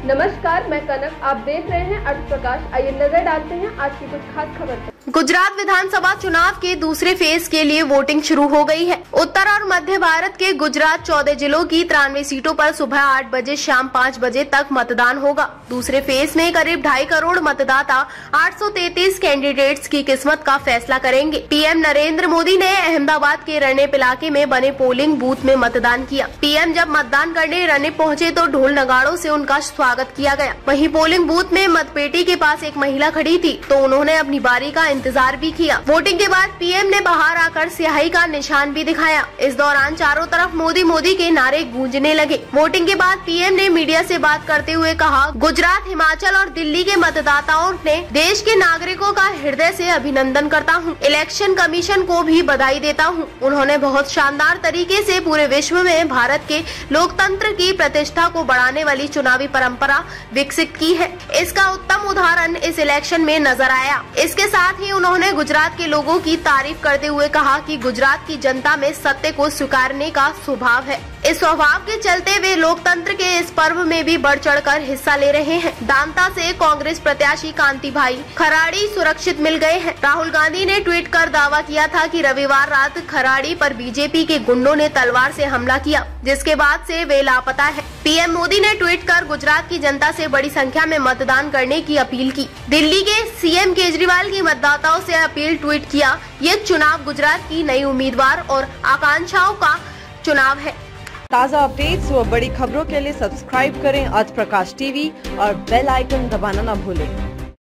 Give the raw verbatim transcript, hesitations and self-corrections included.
नमस्कार, मैं कनक। आप देख रहे हैं अर्थ प्रकाश। आइए नजर डालते हैं आज की कुछ खास खबर पर। गुजरात विधानसभा चुनाव के दूसरे फेज के लिए वोटिंग शुरू हो गई है। उत्तर और मध्य भारत के गुजरात चौदह जिलों की तिरानवे सीटों पर सुबह आठ बजे शाम पाँच बजे तक मतदान होगा। दूसरे फेज में करीब ढाई करोड़ मतदाता आठ सौ तैंतीस कैंडिडेट्स की किस्मत का फैसला करेंगे। पीएम नरेंद्र मोदी ने अहमदाबाद के रनेप इलाके में बने पोलिंग बूथ में मतदान किया। पीएम जब मतदान करने रनेप पहुंचे तो ढोल नगाड़ों से उनका स्वागत किया गया। वहीं पोलिंग बूथ में मतपेटी के पास एक महिला खड़ी थी तो उन्होंने अपनी बारी का इंतजार भी किया। वोटिंग के बाद पीएम ने बाहर आकर स्याही का निशान भी दिखाया। इस दौरान चारों तरफ मोदी मोदी के नारे गूंजने लगे। वोटिंग के बाद पीएम ने मीडिया से बात करते हुए कहा, गुजरात, हिमाचल और दिल्ली के मतदाताओं ने देश के नागरिकों का हृदय से अभिनंदन करता हूं। इलेक्शन कमीशन को भी बधाई देता हूं। उन्होंने बहुत शानदार तरीके से पूरे विश्व में भारत के लोकतंत्र की प्रतिष्ठा को बढ़ाने वाली चुनावी परंपरा विकसित की है। इसका उत्तम उदाहरण इस इलेक्शन में नजर आया। इसके साथ ही उन्होंने गुजरात के लोगों की तारीफ करते हुए कहा कि गुजरात की जनता में सत्य को स्वीकारने का स्वभाव है। इस स्वभाव के चलते वे लोकतंत्र के इस पर्व में भी बढ़ चढ़कर हिस्सा ले रहे हैं। दांता से कांग्रेस प्रत्याशी कांति भाई खराड़ी सुरक्षित मिल गए हैं। राहुल गांधी ने ट्वीट कर दावा किया था कि रविवार रात खराड़ी पर बीजेपी के गुंडों ने तलवार से हमला किया, जिसके बाद से वे लापता है। पीएम मोदी ने ट्वीट कर गुजरात की जनता से बड़ी संख्या में मतदान करने की अपील की। दिल्ली के सीएम केजरीवाल की मतदाताओं से अपील ट्वीट किया, ये चुनाव गुजरात की नई उम्मीदवार और आकांक्षाओं का चुनाव है। ताज़ा अपडेट्स व बड़ी खबरों के लिए सब्सक्राइब करें अर्थ प्रकाश टीवी और बेल आइकन दबाना न भूलें।